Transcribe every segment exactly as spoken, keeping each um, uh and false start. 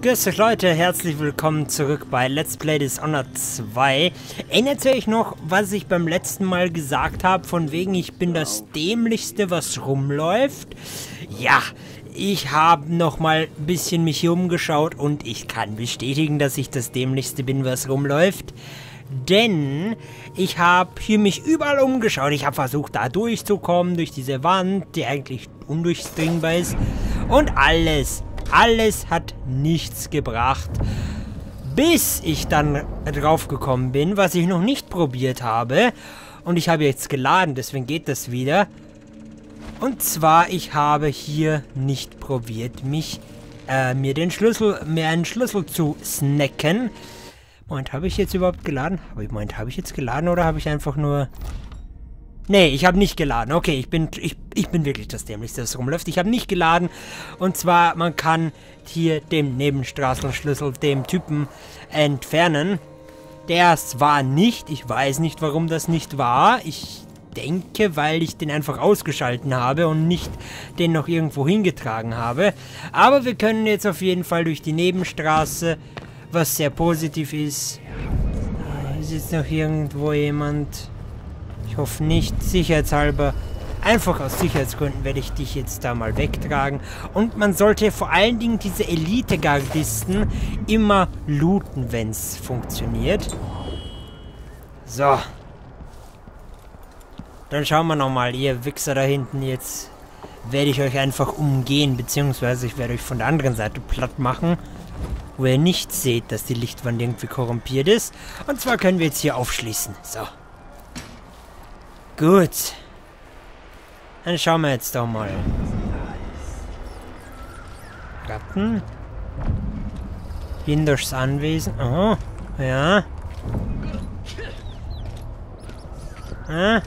Grüß euch Leute, herzlich willkommen zurück bei Let's Play Dishonored zwei. Erinnert ihr euch noch, was ich beim letzten Mal gesagt habe, von wegen ich bin das Dämlichste, was rumläuft? Ja, ich habe noch mal ein bisschen mich hier umgeschaut und ich kann bestätigen, dass ich das Dämlichste bin, was rumläuft. Denn ich habe hier mich überall umgeschaut. Ich habe versucht, da durchzukommen, durch diese Wand, die eigentlich undurchdringbar ist. Und alles, alles hat nichts gebracht. Bis ich dann drauf gekommen bin, was ich noch nicht probiert habe. Und ich habe jetzt geladen, deswegen geht das wieder. Und zwar, ich habe hier nicht probiert, mich, äh, mir den Schlüssel, mir einen Schlüssel zu snacken. Moment, habe ich jetzt überhaupt geladen? Moment, habe ich jetzt geladen oder habe ich einfach nur... Nee, ich habe nicht geladen. Okay, ich bin, ich, ich bin wirklich das Dämlichste, das rumläuft. Ich habe nicht geladen. Und zwar, man kann hier den Nebenstraßenschlüssel dem Typen entfernen. Der war nicht. Ich weiß nicht, warum das nicht war. Ich denke, weil ich den einfach ausgeschalten habe und nicht den noch irgendwo hingetragen habe. Aber wir können jetzt auf jeden Fall durch die Nebenstraße, was sehr positiv ist. Ist jetzt noch irgendwo jemand... Ich hoffe nicht, sicherheitshalber. Einfach aus Sicherheitsgründen werde ich dich jetzt da mal wegtragen. Und man sollte vor allen Dingen diese Elite-Gardisten immer looten, wenn es funktioniert. So. Dann schauen wir nochmal, ihr Wichser da hinten. Jetzt werde ich euch einfach umgehen, beziehungsweise ich werde euch von der anderen Seite platt machen, wo ihr nicht seht, dass die Lichtwand irgendwie korrumpiert ist. Und zwar können wir jetzt hier aufschließen. So. Gut. Dann schauen wir jetzt doch mal. Ratten. Gehen durchs Anwesen. Oh, ja. Ah.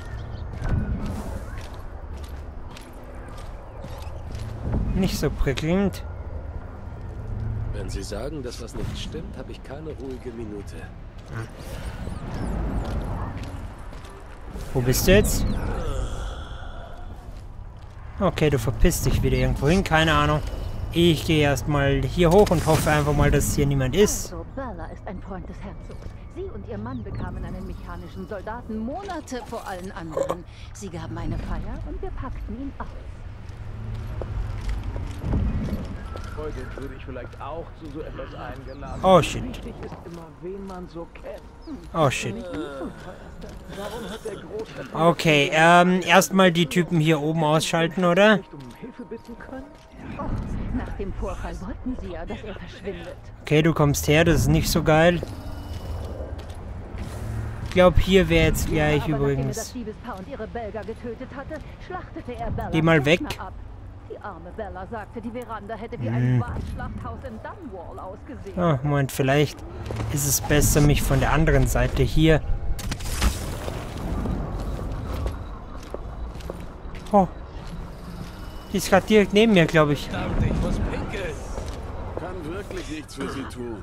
Nicht so prickelnd. Wenn Sie sagen, dass was nicht stimmt, habe ich keine ruhige Minute. Hm. Wo bist du jetzt? Okay, du verpisst dich wieder irgendwo hin, keine Ahnung. Ich gehe erstmal hier hoch und hoffe einfach mal, dass hier niemand ist. Also, Bella ist ein Freund des Herzogs. Sie und ihr Mann bekamen einen mechanischen Soldaten Monate vor allen anderen. Sie gaben eine Feier und wir packten ihn aus. Heute würde ich vielleicht auch zu so etwas eingeladen. Oh shit. Wichtig ist immer, wen man so kennt. Oh shit. Warum hat der Großvater Okay, ähm, erstmal die Typen hier oben ausschalten, oder? nicht um Hilfe bitten können? Och, nach dem Vorfall wollten sie ja, dass er verschwindet. Okay, du kommst her, das ist nicht so geil. Ich glaube, hier wäre jetzt gleich Aber nachdem er das übrigens. Diebespaar und ihre Belger getötet hatte, schlachtete er Bella Geh mal weg. Gärtner ab. Die arme Bella sagte, die Veranda hätte wie Hm. ein Wahlschlachthaus in Dunwall ausgesehen. Oh, Moment, vielleicht ist es besser, mich von der anderen Seite hier... Oh. Die ist gerade direkt neben mir, glaube ich. Verdammt, ich muss pinkeln. Kann wirklich nichts für Sie tun.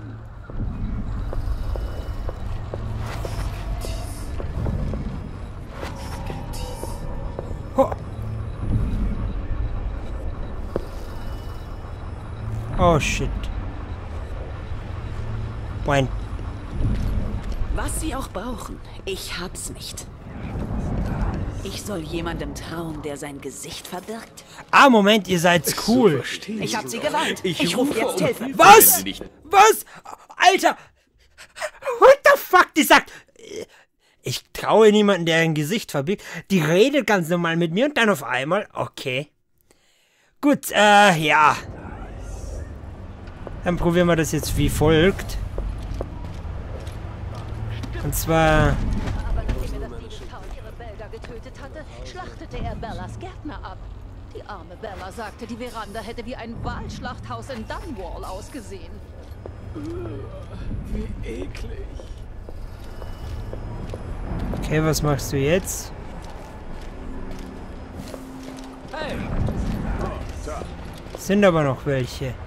Oh. Oh shit. Moment. Was Sie auch brauchen, ich hab's nicht. Ich soll jemandem trauen, der sein Gesicht verbirgt. Ah, Moment, ihr seid cool. Ich hab Sie gewarnt. Ich, rufe jetzt Hilfe. Was? Was? Alter! What the fuck? Die sagt... Ich traue niemanden, der ein Gesicht verbirgt. Die redet ganz normal mit mir und dann auf einmal... Okay. Gut, äh, ja. Dann probieren wir das jetzt wie folgt. Und zwar... Aber nachdem er das Diebespaar und ihre Belger getötet hatte, schlachtete er Bellas Gärtner ab. Die arme Bella sagte, die Veranda hätte wie ein Wahlschlachthaus in Dunwall ausgesehen. Wie eklig. Okay, was machst du jetzt? Hey, Sind aber noch welche.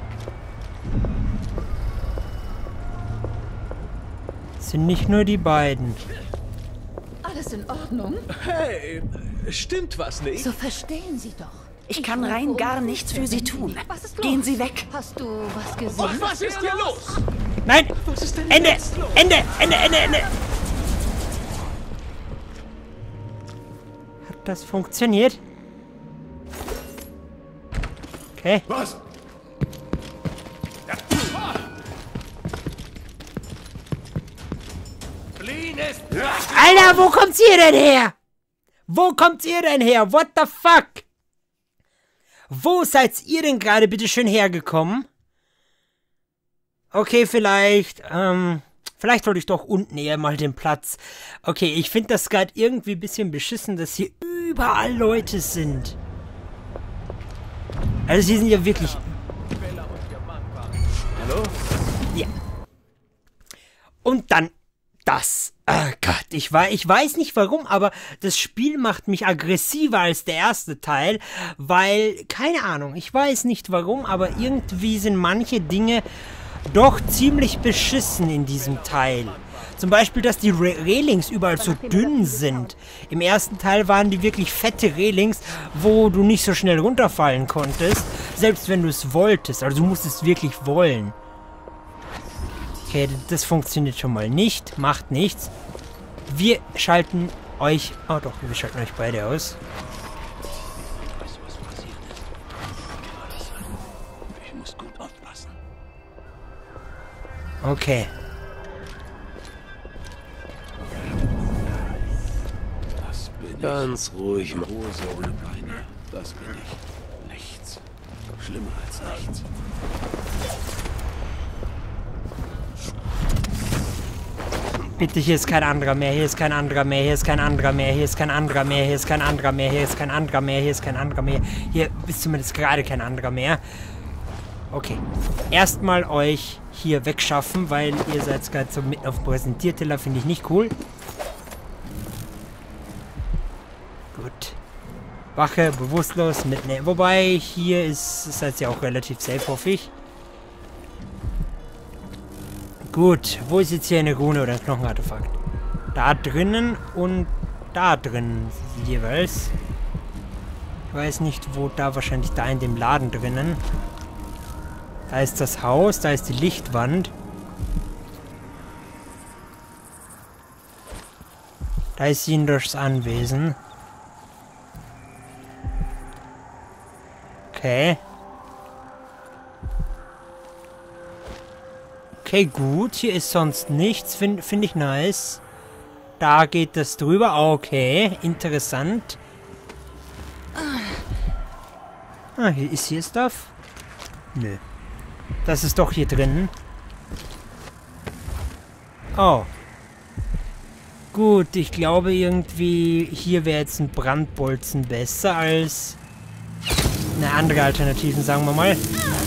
Sind nicht nur die beiden. Alles in Ordnung? hey, stimmt was nicht? So verstehen Sie doch. Ich kann rein gar nichts für Sie tun. Was ist los? Gehen Sie weg. Hast du was gesehen? Was ist hier los? Nein! Ende! Ende! Ende! Ende! Ende! Hat das funktioniert? Okay. Was? Fliehen ist... Alter, wo kommt ihr denn her? Wo kommt ihr denn her? What the fuck? Wo seid ihr denn gerade bitte schön hergekommen? Okay, vielleicht, ähm, vielleicht wollte ich doch unten eher mal den Platz. Okay, ich finde das gerade irgendwie ein bisschen beschissen, dass hier überall Leute sind. Also hier sind ja wirklich... Hallo? Ja. Und dann das. Oh Gott, ich, weiß, ich weiß nicht warum, aber das Spiel macht mich aggressiver als der erste Teil, weil, keine Ahnung, ich weiß nicht warum, aber irgendwie sind manche Dinge doch ziemlich beschissen in diesem Teil. Zum Beispiel, dass die Re Railings überall so dünn sind. Im ersten Teil waren die wirklich fette Railings, wo du nicht so schnell runterfallen konntest, selbst wenn du es wolltest. Also du musstest wirklich wollen. Okay, das funktioniert schon mal nicht. Macht nichts. Wir schalten euch... Oh doch, wir schalten euch beide aus. Weißt du, was passiert ist? Ich muss gut aufpassen. Okay. Das bin ich. Ganz ruhig, Mann. Hose ohne Beine. Das bin ich. Nichts. Schlimmer als nichts. Bitte, hier ist kein anderer mehr, hier ist kein anderer mehr, hier ist kein anderer mehr, hier ist kein anderer mehr, hier ist kein anderer mehr, hier ist kein anderer mehr, hier ist kein anderer mehr. Hier ist zumindest gerade kein anderer mehr. Okay. Erstmal euch hier wegschaffen, weil ihr seid gerade so mitten auf dem Präsentierteller, finde ich nicht cool. Gut. Wache, bewusstlos, mitnehmen. Wobei, hier ist, seid ihr auch relativ safe, hoffe ich. Gut, wo ist jetzt hier eine Rune oder ein Knochenartefakt? Da drinnen und da drinnen jeweils. Ich weiß nicht, wo da, wahrscheinlich da in dem Laden drinnen. Da ist das Haus, da ist die Lichtwand. Da ist Sindors Anwesen. Okay. Okay, gut. Hier ist sonst nichts. Finde find ich nice. Da geht das drüber. Okay, interessant. Ah, hier ist hier Stuff? Nö. Das ist doch hier drin. Oh. Gut, ich glaube irgendwie, hier wäre jetzt ein Brandbolzen besser als eine andere Alternative, sagen wir mal.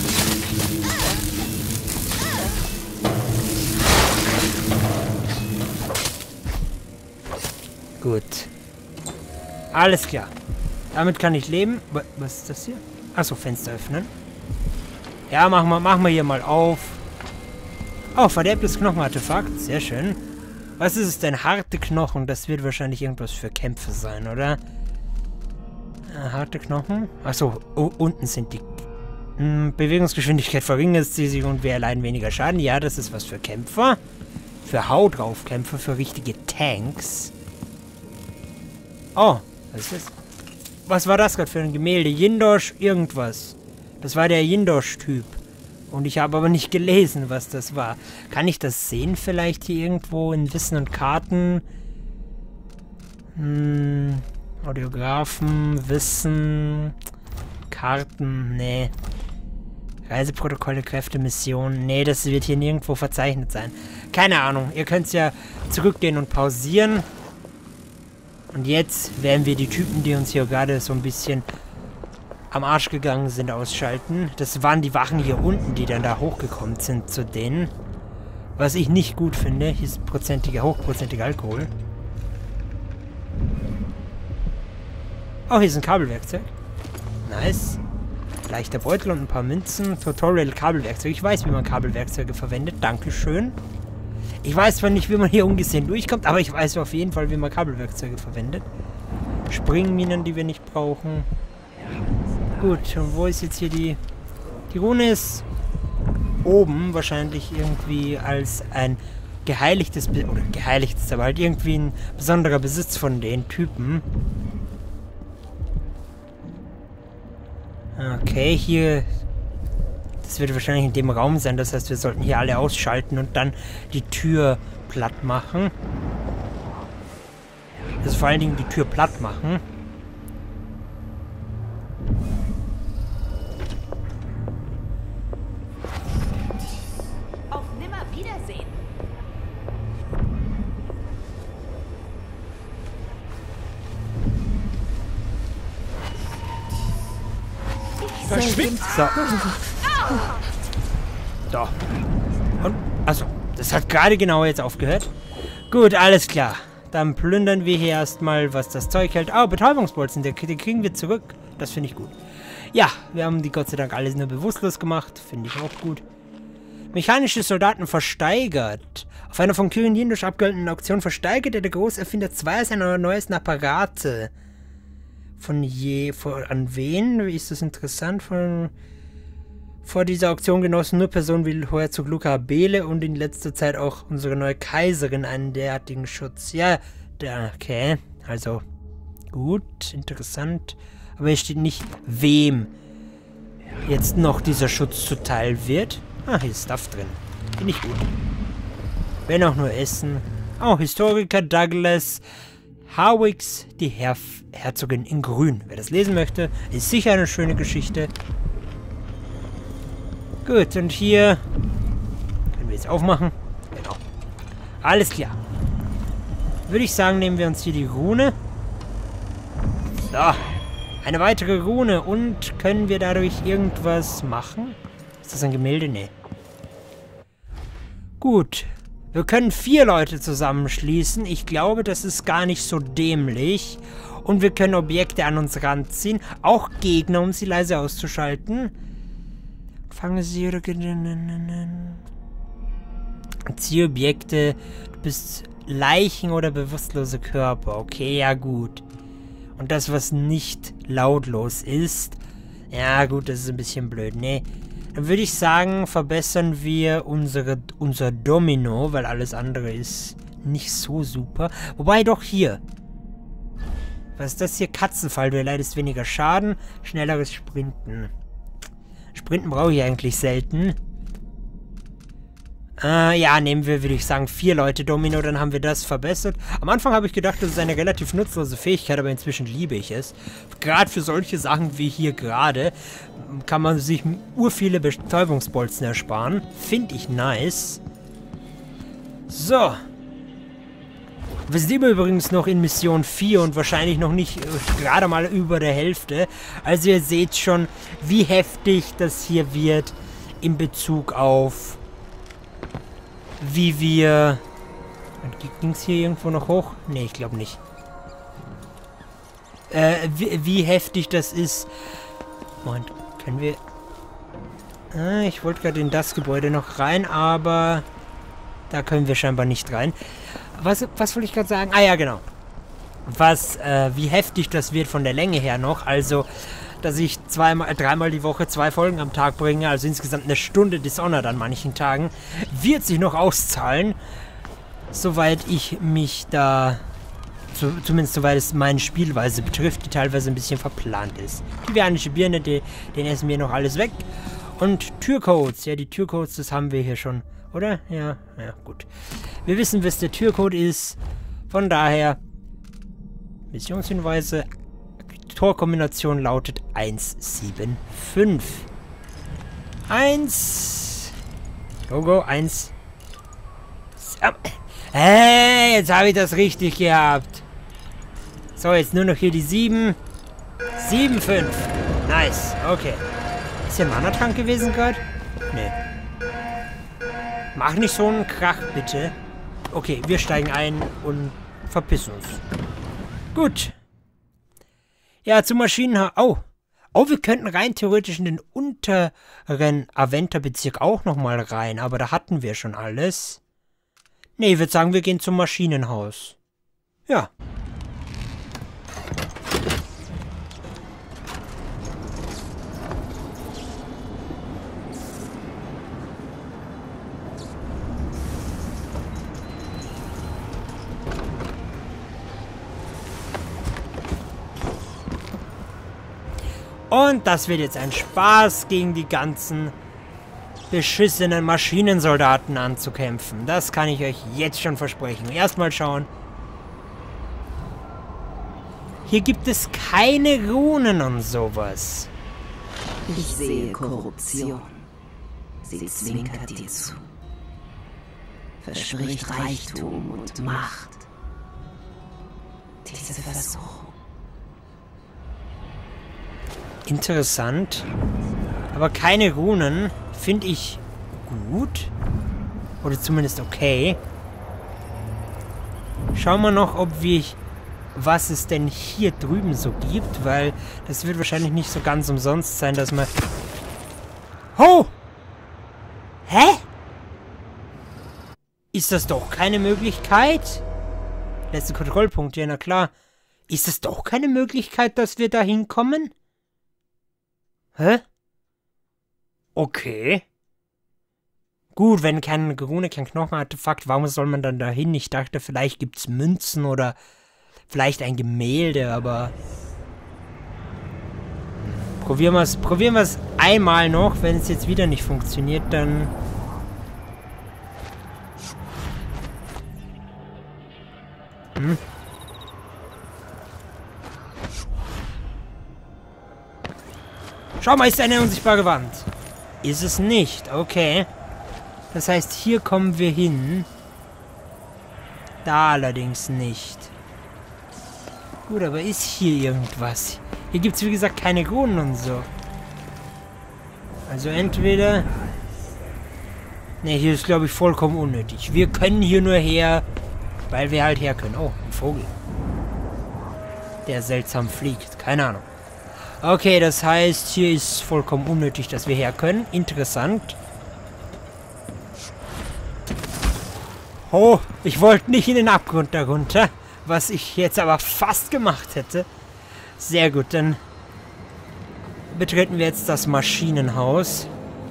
Gut. Alles klar. Damit kann ich leben. Was ist das hier? Achso, Fenster öffnen. Ja, machen wir, machen wir hier mal auf. Oh, verderbliches Knochenartefakt. Sehr schön. Was ist es denn? Harte Knochen. Das wird wahrscheinlich irgendwas für Kämpfe sein, oder? Äh, harte Knochen. Achso, oh, unten sind die... Hm, Bewegungsgeschwindigkeit verringert sie sich und wir erleiden weniger Schaden. Ja, das ist was für Kämpfer. Für Haut-drauf-Kämpfer, für richtige Tanks. Oh, was ist das? Was war das gerade für ein Gemälde? Jindosh irgendwas. Das war der Jindosh-Typ. Und ich habe aber nicht gelesen, was das war. Kann ich das sehen vielleicht hier irgendwo in Wissen und Karten? Hm, Audiografen, Wissen, Karten, nee. Reiseprotokolle, Kräfte, Missionen. Nee, das wird hier nirgendwo verzeichnet sein. Keine Ahnung. Ihr könnt ja zurückgehen und pausieren. Und jetzt werden wir die Typen, die uns hier gerade so ein bisschen am Arsch gegangen sind, ausschalten. Das waren die Wachen hier unten, die dann da hochgekommen sind zu denen. Was ich nicht gut finde. Hier ist prozentiger, hochprozentiger Alkohol. Oh, hier ist ein Kabelwerkzeug. Nice. Leichter Beutel und ein paar Münzen. Tutorial Kabelwerkzeug. Ich weiß, wie man Kabelwerkzeuge verwendet. Dankeschön. Ich weiß zwar nicht, wie man hier ungesehen durchkommt, aber ich weiß auf jeden Fall, wie man Kabelwerkzeuge verwendet. Springminen, die wir nicht brauchen. Gut, und wo ist jetzt hier die... Die Rune ist oben wahrscheinlich irgendwie als ein geheiligtes... Be oder geheiligtes, aber halt irgendwie ein besonderer Besitz von den Typen. Okay, hier... Das wird wahrscheinlich in dem Raum sein, das heißt, wir sollten hier alle ausschalten und dann die Tür platt machen. Also vor allen Dingen die Tür platt machen. Auf Nimmerwiedersehen. Verschwindet! So. So. Und, also, das hat gerade genau jetzt aufgehört. Gut, alles klar. Dann plündern wir hier erstmal, was das Zeug hält. Oh, Betäubungsbolzen, die, die kriegen wir zurück. Das finde ich gut. Ja, wir haben die Gott sei Dank alles nur bewusstlos gemacht. Finde ich auch gut. Mechanische Soldaten versteigert. Auf einer von Kyrian Yindush abgehaltenen Auktion versteigerte der Großerfinder zwei seiner neuesten Apparate. Von je... Von, an wen? Wie ist das interessant? Von... Vor dieser Auktion genossen nur Personen wie Herzog Luca Bele und in letzter Zeit auch unsere neue Kaiserin einen derartigen Schutz. Ja, der, okay. Also, gut, interessant. Aber hier steht nicht, wem jetzt noch dieser Schutz zuteil wird. Ah, hier ist Stuff drin. Finde ich gut. Wenn auch nur Essen. Oh, Historiker Douglas Hawicks, die Herr Herzogin in Grün. Wer das lesen möchte, ist sicher eine schöne Geschichte. Gut, und hier können wir jetzt aufmachen. Genau. Alles klar. Würde ich sagen, nehmen wir uns hier die Rune. So. Eine weitere Rune. Und können wir dadurch irgendwas machen? Ist das ein Gemälde? Nee. Gut. Wir können vier Leute zusammenschließen. Ich glaube, das ist gar nicht so dämlich. Und wir können Objekte an uns ranziehen. Auch Gegner, um sie leise auszuschalten. Fange sie oder... Ziehe Objekte. Du bist Leichen oder bewusstlose Körper. Okay, ja gut. Und das, was nicht lautlos ist. Ja gut, das ist ein bisschen blöd. Nee. Dann würde ich sagen, verbessern wir unsere, unser Domino, weil alles andere ist nicht so super. Wobei doch hier. Was ist das hier? Katzenfall. Du erleidest weniger Schaden. Schnelleres Sprinten. Sprinten brauche ich eigentlich selten. Äh, ja, nehmen wir, würde ich sagen, vier Leute Domino, dann haben wir das verbessert. Am Anfang habe ich gedacht, das ist eine relativ nutzlose Fähigkeit, aber inzwischen liebe ich es. Gerade für solche Sachen wie hier gerade kann man sich urviele Betäubungsbolzen ersparen. Finde ich nice. So. Wir sind übrigens noch in Mission vier und wahrscheinlich noch nicht äh, gerade mal über der Hälfte. Also ihr seht schon, wie heftig das hier wird in Bezug auf wie wir... Ging es hier irgendwo noch hoch? Nee, ich glaube nicht. Äh, wie, wie heftig das ist. Moment, können wir... Ah, ich wollte gerade in das Gebäude noch rein, aber da können wir scheinbar nicht rein. Was, was wollte ich gerade sagen? Ah ja, genau. Was, äh, wie heftig das wird von der Länge her noch. Also, dass ich zweimal, dreimal die Woche zwei Folgen am Tag bringe, also insgesamt eine Stunde Dishonored an manchen Tagen, wird sich noch auszahlen. Soweit ich mich da, zu, zumindest soweit es meine Spielweise betrifft, die teilweise ein bisschen verplant ist. Die Vianische Birne, die, den essen wir noch alles weg. Und Türcodes, ja, die Türcodes, das haben wir hier schon, oder? Ja, ja, gut. Wir wissen, was der Türcode ist. Von daher, Missionshinweise, Torkombination lautet eins sieben fünf. eins. Go, go, eins. Hey, jetzt habe ich das richtig gehabt. So, jetzt nur noch hier die sieben. sieben fünf. Nice, okay. Ist hier ein Mana-Trank gewesen gerade? Nee. Mach nicht so einen Krach, bitte. Okay, wir steigen ein und verpissen uns. Gut. Ja, zum Maschinenhaus. Oh. Oh, wir könnten rein theoretisch in den unteren Aventa-Bezirk auch nochmal rein. Aber da hatten wir schon alles. Nee, ich würde sagen, wir gehen zum Maschinenhaus. Ja. Und das wird jetzt ein Spaß, gegen die ganzen beschissenen Maschinensoldaten anzukämpfen. Das kann ich euch jetzt schon versprechen. Erstmal schauen. Hier gibt es keine Runen und sowas. Ich sehe Korruption. Sie zwinkert dir zu. Verspricht Reichtum und Macht. Diese Versuchung. Interessant. Aber keine Runen finde ich gut. Oder zumindest okay. Schauen wir noch, ob wir... was es denn hier drüben so gibt, weil das wird wahrscheinlich nicht so ganz umsonst sein, dass man... Oh! Hä? Ist das doch keine Möglichkeit? Letzte Kontrollpunkt, ja, na klar. Ist das doch keine Möglichkeit, dass wir da hinkommen? Hä? Okay. Gut, wenn keine Rune, kein Knochenartefakt, warum soll man dann dahin? Ich dachte, vielleicht gibt's Münzen oder vielleicht ein Gemälde, aber... Probieren wir es probieren wir es einmal noch. Wenn es jetzt wieder nicht funktioniert, dann... Hm? Schau mal, ist eine unsichtbare Wand. Ist es nicht, okay. Das heißt, hier kommen wir hin. Da allerdings nicht. Gut, aber ist hier irgendwas? Hier gibt es, wie gesagt, keine Runen und so. Also entweder... Ne, hier ist, glaube ich, vollkommen unnötig. Wir können hier nur her, weil wir halt her können. Oh, ein Vogel. Der seltsam fliegt. Keine Ahnung. Okay, das heißt, hier ist vollkommen unnötig, dass wir her können. Interessant. Oh, ich wollte nicht in den Abgrund darunter. Was ich jetzt aber fast gemacht hätte. Sehr gut, dann betreten wir jetzt das Maschinenhaus.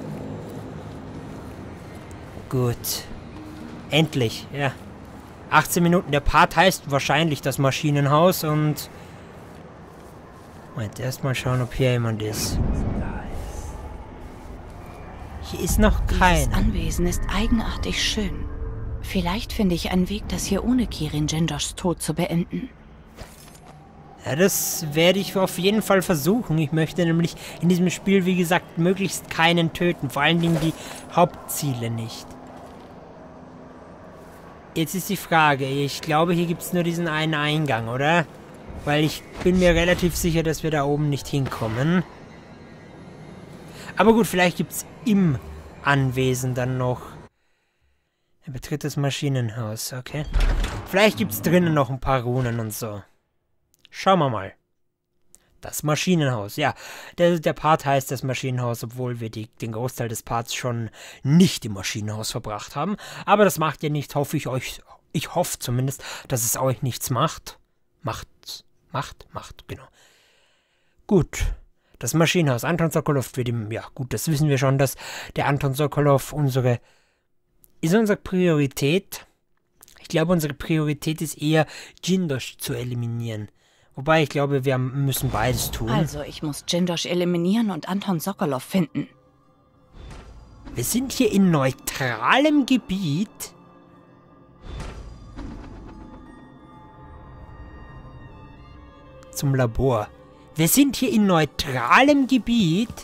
Gut. Endlich, ja. achtzehn Minuten. Der Part heißt wahrscheinlich das Maschinenhaus und... Moment, erstmal schauen, ob hier jemand ist. Hier ist noch keiner. Das Anwesen ist eigenartig schön. Vielleicht finde ich einen Weg, das hier ohne Kirin Jindoshs Tod zu beenden. Ja, das werde ich auf jeden Fall versuchen. Ich möchte nämlich in diesem Spiel, wie gesagt, möglichst keinen töten. Vor allen Dingen die Hauptziele nicht. Jetzt ist die Frage. Ich glaube, hier gibt es nur diesen einen Eingang, oder? Weil ich bin mir relativ sicher, dass wir da oben nicht hinkommen. Aber gut, vielleicht gibt es im Anwesen dann noch... Er betritt das Maschinenhaus, okay. Vielleicht gibt es drinnen noch ein paar Runen und so. Schauen wir mal. Das Maschinenhaus, ja. Der, der Part heißt das Maschinenhaus, obwohl wir die, den Großteil des Parts schon nicht im Maschinenhaus verbracht haben. Aber das macht ja nichts, hoffe ich euch. Ich hoffe zumindest, dass es euch nichts macht. Macht, macht, macht, genau. Gut. Das Maschinenhaus. Anton Sokolov wird ihm, ja gut, das wissen wir schon, dass der Anton Sokolov unsere... Ist unsere Priorität? Ich glaube, unsere Priorität ist eher, Jindosh zu eliminieren. Wobei, ich glaube, wir müssen beides tun. Also, ich muss Jindosh eliminieren und Anton Sokolov finden. Wir sind hier in neutralem Gebiet. Zum Labor. Wir sind hier in neutralem Gebiet.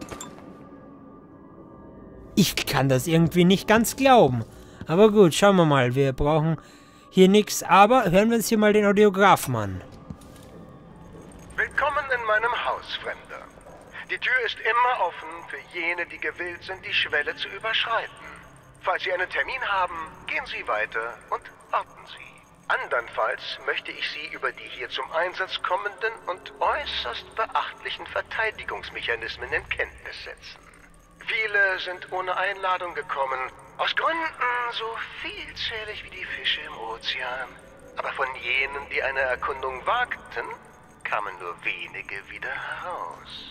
Ich kann das irgendwie nicht ganz glauben. Aber gut, schauen wir mal. Wir brauchen hier nichts. Aber hören wir uns hier mal den Audiographen an. Willkommen in meinem Haus, Fremder. Die Tür ist immer offen für jene, die gewillt sind, die Schwelle zu überschreiten. Falls Sie einen Termin haben, gehen Sie weiter und warten Sie. Andernfalls möchte ich Sie über die hier zum Einsatz kommenden und äußerst beachtlichen Verteidigungsmechanismen in Kenntnis setzen. Viele sind ohne Einladung gekommen, aus Gründen so vielzählig wie die Fische im Ozean. Aber von jenen, die eine Erkundung wagten, kamen nur wenige wieder heraus.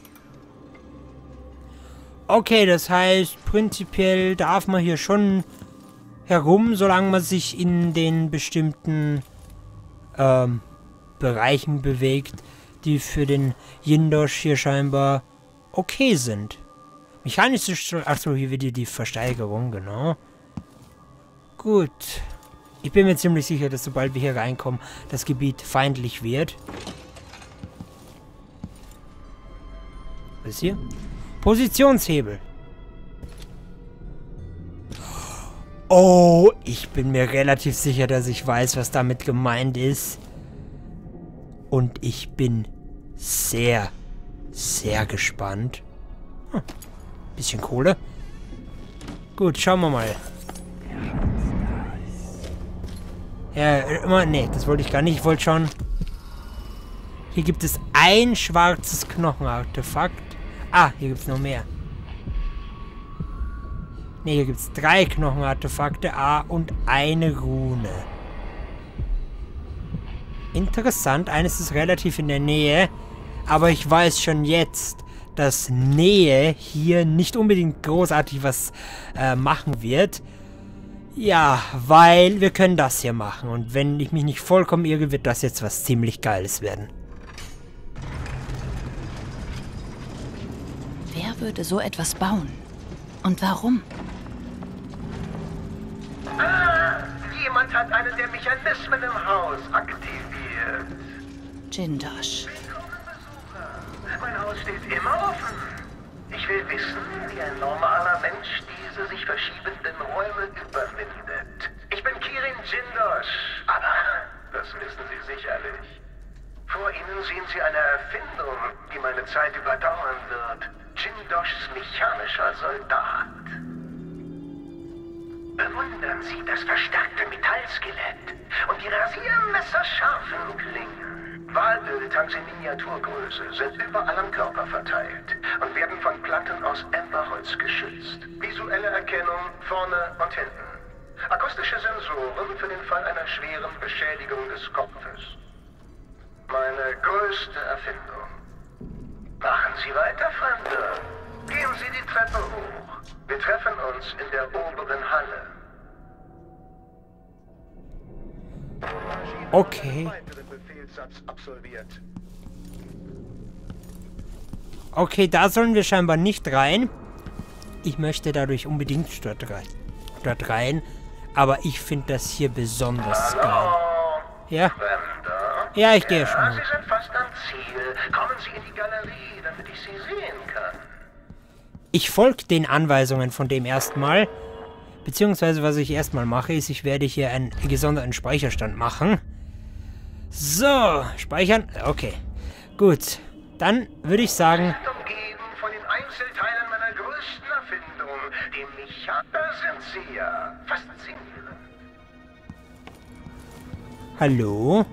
Okay, das heißt, prinzipiell darf man hier schon herum, solange man sich in den bestimmten ähm, Bereichen bewegt, die für den Jindosh hier scheinbar okay sind. Mechanische Steuerung. Achso, hier wird die Versteigerung, genau. Gut. Ich bin mir ziemlich sicher, dass sobald wir hier reinkommen, das Gebiet feindlich wird. Was ist hier? Positionshebel. Oh, ich bin mir relativ sicher, dass ich weiß, was damit gemeint ist. Und ich bin sehr, sehr gespannt. Hm. Bisschen Kohle. Gut, schauen wir mal. Ja, immer. Nee, das wollte ich gar nicht. Ich wollte schauen. Hier gibt es ein schwarzes Knochenartefakt. Ah, hier gibt es noch mehr. Ne, hier gibt es drei Knochenartefakte. Ah, und eine Rune. Interessant. Eines ist relativ in der Nähe. Aber ich weiß schon jetzt, dass Nähe hier nicht unbedingt großartig was äh, machen wird. Ja, weil wir können das hier machen. Und wenn ich mich nicht vollkommen irre, wird das jetzt was ziemlich Geiles werden. Wer würde so etwas bauen? Und warum? Ah, jemand hat einen der Mechanismen im Haus aktiviert. Jindosh. Mein Haus steht immer offen. Ich will wissen, wie ein normaler Mensch diese sich verschiebenden Räume überwindet. Ich bin Kirin Jindosh, aber das wissen Sie sicherlich. Vor Ihnen sehen Sie eine Erfindung, die meine Zeit überdauern wird. Jindoshs mechanischer Soldat. Bewundern Sie das verstärkte Metallskelett und die rasiermesserscharfen Klingen. Wahlbildtanks in Miniaturgröße sind überall am Körper verteilt und werden von Platten aus Emberholz geschützt. Visuelle Erkennung vorne und hinten. Akustische Sensoren für den Fall einer schweren Beschädigung des Kopfes. Meine größte Erfindung. Machen Sie weiter, Fremde. Gehen Sie die Treppe hoch. Wir treffen uns in der oberen Halle. Okay. Okay, da sollen wir scheinbar nicht rein. Ich möchte dadurch unbedingt dort rein. Dort rein. Aber ich finde das hier besonders geil. Ja? Ja, ich gehe schon. Ja, Sie sind fast am Ziel. Kommen Sie in die Galerie, damit ich Sie sehen kann. Ich folge den Anweisungen von dem erstmal. Beziehungsweise, was ich erstmal mache, ist, ich werde hier einen gesonderten Speicherstand machen. So, speichern. Okay, gut. Dann würde ich sagen... Umgeben von den Einzelteilen meiner größten Erfindung, dem Mechan... Da sind Sie ja. Faszinierend. Hallo?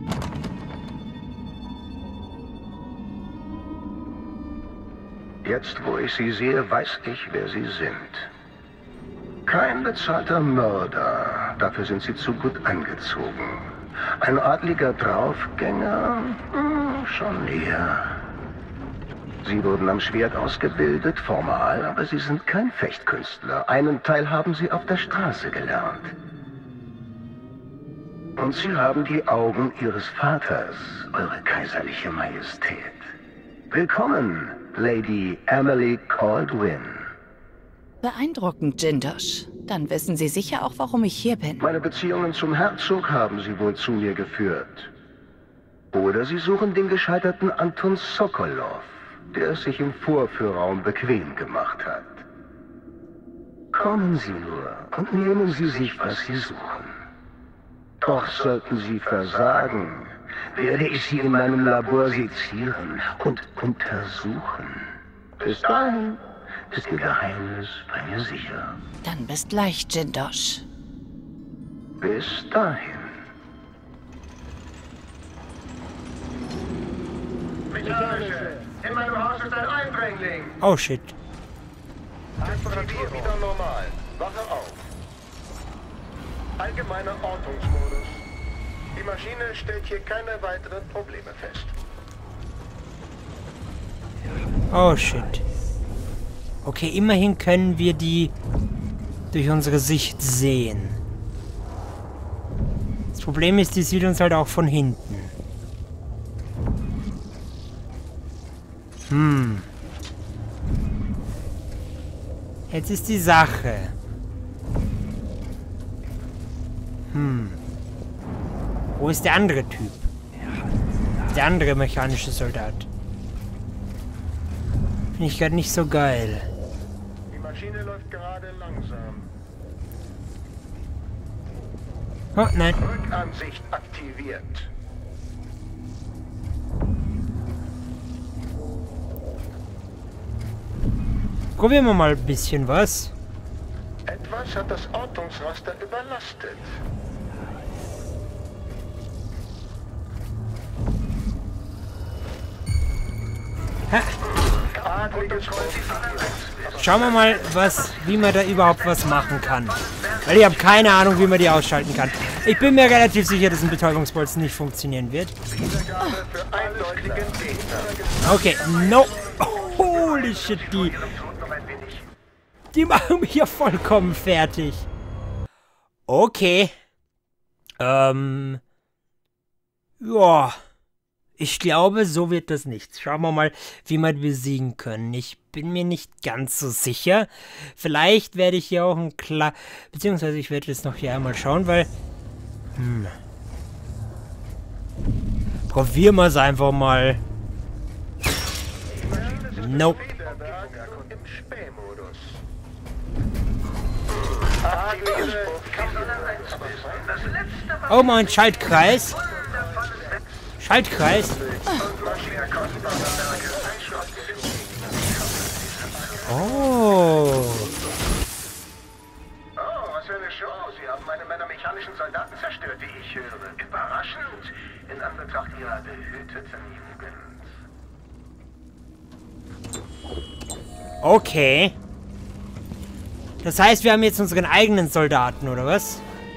Jetzt, wo ich Sie sehe, weiß ich, wer Sie sind. Kein bezahlter Mörder. Dafür sind Sie zu gut angezogen. Ein adliger Draufgänger? Hm, schon eher. Sie wurden am Schwert ausgebildet, formal, aber Sie sind kein Fechtkünstler. Einen Teil haben Sie auf der Straße gelernt. Und Sie haben die Augen Ihres Vaters, Eure kaiserliche Majestät. Willkommen, Lady Emily Caldwin. Beeindruckend, Jindosh. Dann wissen Sie sicher auch, warum ich hier bin. Meine Beziehungen zum Herzog haben Sie wohl zu mir geführt. Oder Sie suchen den gescheiterten Anton Sokolov, der es sich im Vorführraum bequem gemacht hat. Kommen Sie nur und nehmen Sie sich, was Sie suchen. Doch sollten Sie versagen, werde ich Sie in meinem Labor sezieren und untersuchen. Bis dahin ist Ihr Geheimnis bei mir sicher. Dann bis gleich, Jindosh. Bis dahin. Mechanische, in meinem Haus ist ein Eindringling. Oh shit. Temperatur wieder normal. Wache auf. Allgemeiner Ortungsmodus. Die Maschine stellt hier keine weiteren Probleme fest. Oh shit. Okay, immerhin können wir die durch unsere Sicht sehen. Das Problem ist, die sieht uns halt auch von hinten. Hm. Jetzt ist die Sache. Hm. Wo ist der andere Typ? Der andere mechanische Soldat. Finde ich gerade nicht so geil. Die Maschine läuft gerade langsam. Oh, nein. Rückansicht aktiviert. Probieren wir mal ein bisschen was. Etwas hat das Ortungsraster überlastet. Ha. Schauen wir mal, was, wie man da überhaupt was machen kann. Weil ich habe keine Ahnung, wie man die ausschalten kann. Ich bin mir relativ sicher, dass ein Betäubungsbolzen nicht funktionieren wird. Okay, no. Holy shit, die... Die machen mich ja vollkommen fertig. Okay. Ähm... Ja... Ich glaube, so wird das nichts. Schauen wir mal, wie wir besiegen können. Ich bin mir nicht ganz so sicher. Vielleicht werde ich hier auch ein klar... Beziehungsweise ich werde jetzt noch hier einmal schauen, weil... Hm. Probieren wir es einfach mal. Nope. Oh mein Schaltkreis. Schaltkreis. Oh. Oh, was für eine Show. Sie haben meine Männer mechanischen Soldaten zerstört, wie ich höre. Überraschend, in Anbetracht ihrer behüteten Jugend. Okay. Das heißt, wir haben jetzt unseren eigenen Soldaten, oder was?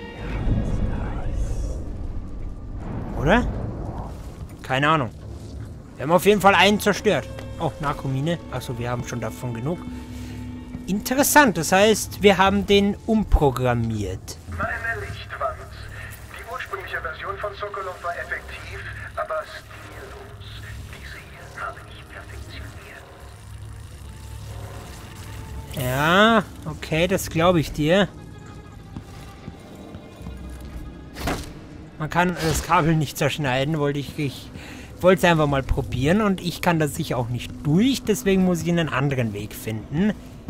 Oder? Keine Ahnung. Wir haben auf jeden Fall einen zerstört. Oh, Narkomine. Achso, wir haben schon davon genug. Interessant. Das heißt, wir haben den umprogrammiert. Meine Lichtwand. Die ursprüngliche Version von Sokolov war effektiv, aber stillos. Diese hier habe ich perfektioniert. Ja, okay, das glaube ich dir. Man kann das Kabel nicht zerschneiden, wollte ich, ich wollte es einfach mal probieren und ich kann das sicher auch nicht durch, deswegen muss ich einen anderen Weg finden.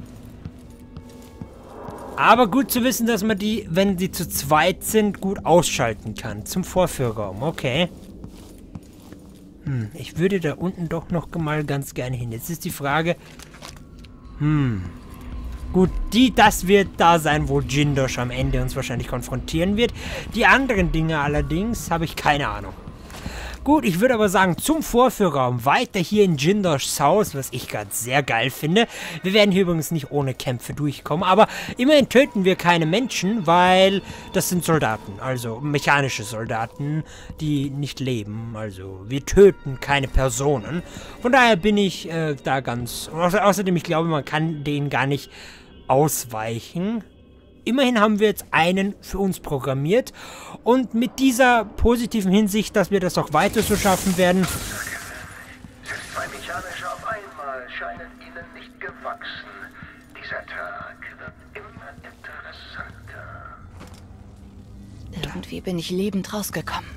Aber gut zu wissen, dass man die, wenn sie zu zweit sind, gut ausschalten kann. Zum Vorführraum, okay. Hm, ich würde da unten doch noch mal ganz gerne hin. Jetzt ist die Frage, hm... Gut, die, das wird da sein, wo Jindosh am Ende uns wahrscheinlich konfrontieren wird. Die anderen Dinge allerdings habe ich keine Ahnung. Gut, ich würde aber sagen, zum Vorführraum, weiter hier in Jindoshs Haus, was ich gerade sehr geil finde. Wir werden hier übrigens nicht ohne Kämpfe durchkommen, aber immerhin töten wir keine Menschen, weil das sind Soldaten, also mechanische Soldaten, die nicht leben. Also wir töten keine Personen. Von daher bin ich äh, da ganz... Außer, außerdem, ich glaube, man kann denen gar nicht ausweichen. Immerhin haben wir jetzt einen für uns programmiert und mit dieser positiven Hinsicht, dass wir das auch weiter so schaffen werden. Zwei mechanische auf einmal scheinen ihnen nicht gewachsen. Dieser Tag wird immer interessanter. Irgendwie bin ich lebend rausgekommen.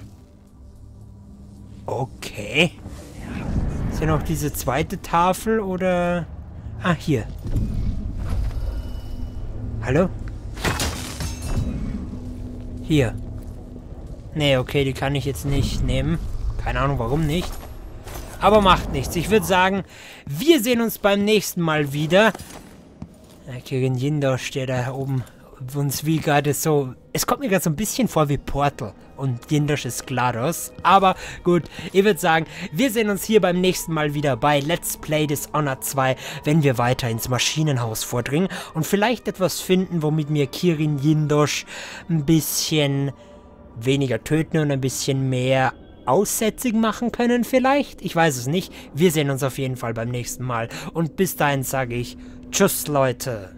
Okay. Ist ja noch diese zweite Tafel oder... Ah, hier. Hallo? Hier. Nee, okay, die kann ich jetzt nicht nehmen. Keine Ahnung, warum nicht. Aber macht nichts. Ich würde sagen, wir sehen uns beim nächsten Mal wieder. Ja, Kirin Jindosh, der da oben uns wie gerade so... Es kommt mir gerade so ein bisschen vor wie Portal. Und Jindosh ist GLaDOS. Aber gut, ich würde sagen, wir sehen uns hier beim nächsten Mal wieder bei Let's Play Dishonored zwei, wenn wir weiter ins Maschinenhaus vordringen und vielleicht etwas finden, womit wir Kirin Jindosh ein bisschen weniger töten und ein bisschen mehr aussätzig machen können vielleicht. Ich weiß es nicht. Wir sehen uns auf jeden Fall beim nächsten Mal. Und bis dahin sage ich Tschüss, Leute.